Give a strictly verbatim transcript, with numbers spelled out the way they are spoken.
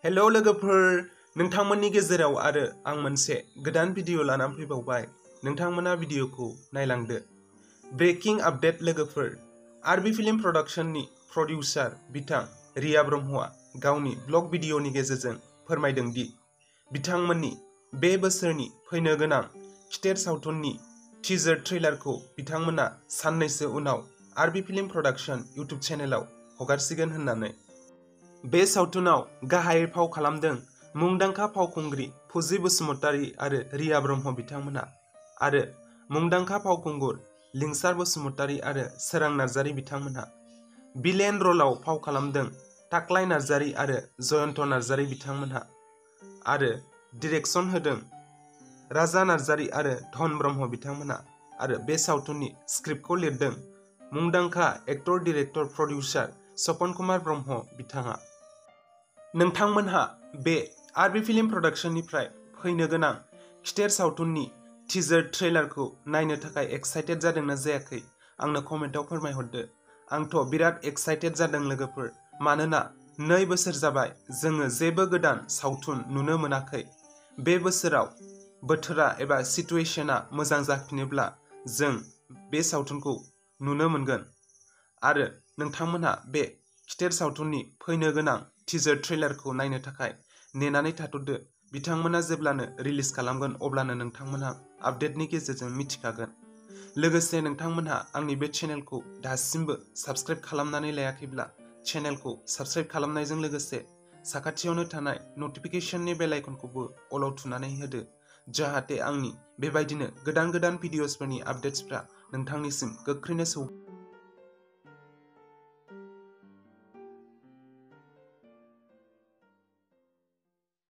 Hello लोगोफोर, नोंथांमोननि गेजेराव आरो आं मोनसे गोदान भिडिअ लानानै फैबावबाय। नोंथांमोना भिडिअखौ नायलांदो। ब्रेकिं आपडेट लोगोफोर, आरबी फिल्म प्रडाक्शननि प्रडिउसार बिथां रिया ब्रह्मआ गावनि ब्लग भिडिअनि गेजेरजों फोरमायदों दि बिथांमोननि बे बोसोरनि फैनो गोनां खिथेर सावथुननि टिजार ट्रेलारखौ बिथांमोना साननैसो उनाव आरबी फिल्म प्रडाक्शन इउट्युब चेनेलाव हगारसिगोन होननानै। बे सावथुनाव गाहाय फाव खालामदों मुंदांखा फावखुंग्रि फुजि बसुमतारी आरो रिया ब्रह्म बिथांमोना, आरो मुंदांखा फावखुंगुर लिंसार बसुमतारी आरो सोरां नार्जारी बिथांमोनहा। विलेन रलाव फाव खालामदों थाख्लाय नार्जारी आरो जयन्त नार्जारी बिथांमोनहा, आरो डिरेक्सन होदों राजा नार्जारी आरो धन ब्रह्म बिथांमोनहा, आरो बे सावथुननि स्क्रिप्टखौ लिरदों मुंदांखा actor director producer Sapan Kumar Brahma बिथाङा। नोंथांमोनहा बे आरबी फिल्म प्रडाक्शननिफ्राय फैनो गोनां खिथेर सावथुननि टिजार ट्रेलारखौ नायनो थाखाय एक्साइटेड जादोंना जायाखै आंनो कमेन्टआव फोरमायहरदो। आंथ' बिराद एक्साइटेड जादों लोगोफोर, मानोना नै बोसोर जाबाय जोङो जेबो गोदान सावथुन नुनो मोनाखै। बे बोसोराव बोथोरा एबा सिटुएशना मोजां जाफिनोब्ला जों बे सावथुनखौ नुनो मोनगोन, आरो नोंथांमोनहा बे खिथेर सावथुननि फैनो गोनां टिजार ट्रेलारखौ नायनो थाखाय नेनानै थाथ'दो। बिथांमोना जेब्लानो रिलिज खालामगोन अब्लानो नोंथांमोनहा आपडेटनि गेजेरजों मिथिखागोन। लोगोसे नोंथांमोनहा आंनि बे चेनेलखौ दासिमबो साबस्क्राइब खालामनानै लायाखैब्ला चेनेलखौ साबस्क्राइब खालामनायजों लोगोसे साखाथियावनो थानाय नटिफिकेशननि बेल आइकनखौबो अलाव थुनानै होदो, जाहाथे आंनि बेबायदिनो गोदान गोदान भिडिअसफोरनि आपडेट्सफ्रा नोंथांनिसिम गोख्रैनो सौ